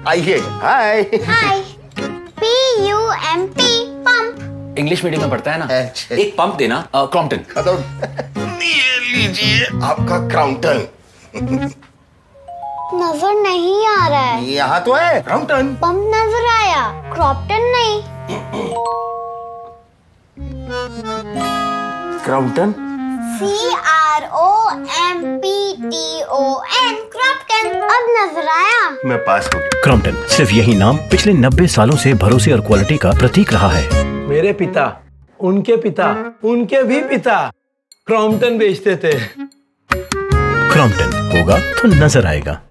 आइए। Hi. Hi. PUMP pump. English medium में पढ़ता है ना। एक पंप देना क्रॉम्पटन। ये लीजिए आपका क्राउंटन। नजर नहीं आ रहा है। यहाँ तो है क्राउंटन। पंप नजर आया, क्रॉम्पटन नहीं। क्राउंटन। CROMPTON Crompton. अब नजर आया। मैं पास हो गया। क्रॉम्पटन, सिर्फ यही नाम पिछले 90 सालों से भरोसे और क्वालिटी का प्रतीक रहा है। मेरे पिता, उनके पिता, उनके भी पिता क्रॉम्पटन बेचते थे। क्रॉम्पटन होगा तो नजर आएगा।